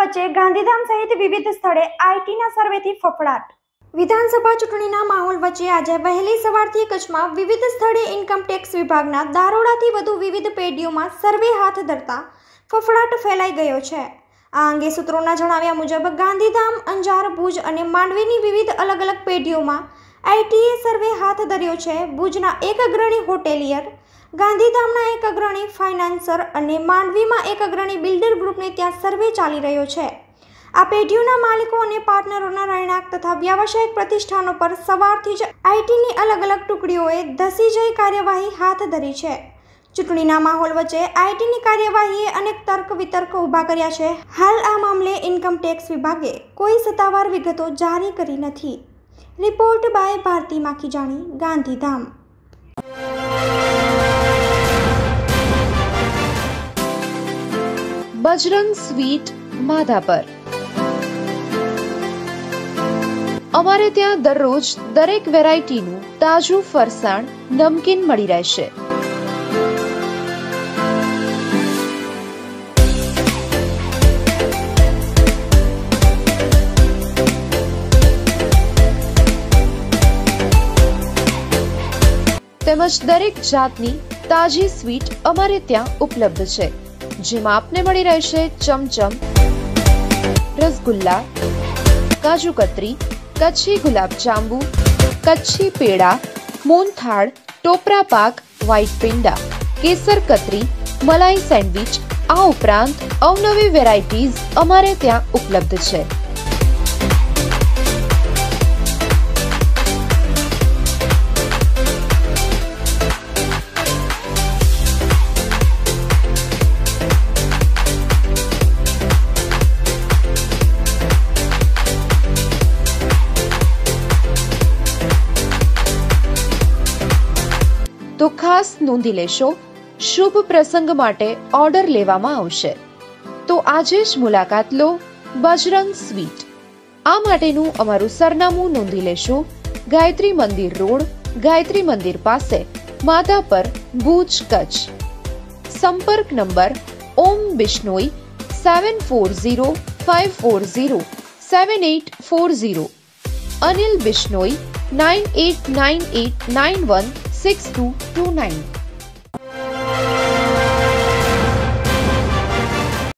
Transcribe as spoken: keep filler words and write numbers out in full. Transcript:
વચ્ચે ગાંધીધામ સહિત વિવિધ સ્થળે આઈટીના સર્વેથી ફફડાટ। વિધાનસભા ચૂંટણીના માહોલ વચ્ચે આજે વહેલી સવારથી કચ્છમાં વિવિધ સ્થળે ઇન્કમટેક્સ વિભાગના દારોડાથી વધુ વિવિધ પેઢીઓમાં સર્વે હાથ ધરતા ફફડાટ ફેલાઈ ગયો છે। આ અંગે સૂત્રોના જણાવ્યા મુજબ ગાંધીધામ, અંજાર, ભુજ અને માંડવીની વિવિધ અલગ અલગ પેઢીઓમાં આઈટીએ સર્વે હાથ ધર્યો છે। ભુજના એક અગ્રણી હોટેલિયર, ગાંધીધામના એક અગ્રણી ફાઇનાન્સર અને માંડવીમાં એક અગ્રણી બિલ્ડર ગ્રુપને ત્યાં સર્વે ચાલી રહ્યો છે। આ પેઢીઓના માલિકો અને પાર્ટનરોના રહેણાંક તથા વ્યાવસાયિક પ્રતિષ્ઠાનો પર સવારથી જ આઈટીની અલગ અલગ ટુકડીઓએ ધસી જઈ કાર્યવાહી હાથ ધરી છે। ચૂંટણીના માહોલ વચ્ચે આઈટીની કાર્યવાહીએ અનેક તર્ક વિતર્ક ઊભા કર્યા છે। હાલ આ મામલે ઇન્કમટેક્સ વિભાગે કોઈ સત્તાવાર વિગતો જારી કરી નથી। Report by Bharti Makhijani, Gandhidham. Bajrang sweet Madhapar. અમારે ત્યાં દરરોજ દરેક વેરાયટીનું તાજું ફરસાણ, નમકીન મળી રહેશે। તેમજ દરેક જાતની તાજી સ્વીટ અમારે ત્યાં ઉપલબ્ધ છે, જેમાં આપને મળી રહેશે ચમચમ, રસગુલ્લા, કાજુ કતરી, કચ્છી ગુલાબ જાંબુ, કચ્છી પેડા, મોહનથાળ, ટોપરા પાક, વ્હાઈટ પેંડા, કેસર કતરી, મલાઈ સેન્ડવિચ, આ ઉપરાંત અવનવી વેરાયટીઝ અમારે ત્યાં ઉપલબ્ધ છે। તો ખાસ નોંધી લેશો, શુભ પ્રસંગ માટે ઓર્ડર લેવામાં આવશે, તો આજે જ મુલાકાત લો બજરંગ સ્વીટ। આ માટેનું અમારું સરનામું નોંધી લેશો, ગાયત્રી મંદિર રોડ, ગાયત્રી મંદિર પાસે, માધાપર, ભુજ, કચ્છ। સંપર્ક number Om Bishnoi seven four zero five four zero seven eight four zero, Anil Bishnoi nine eight nine eight nine one six two two nine.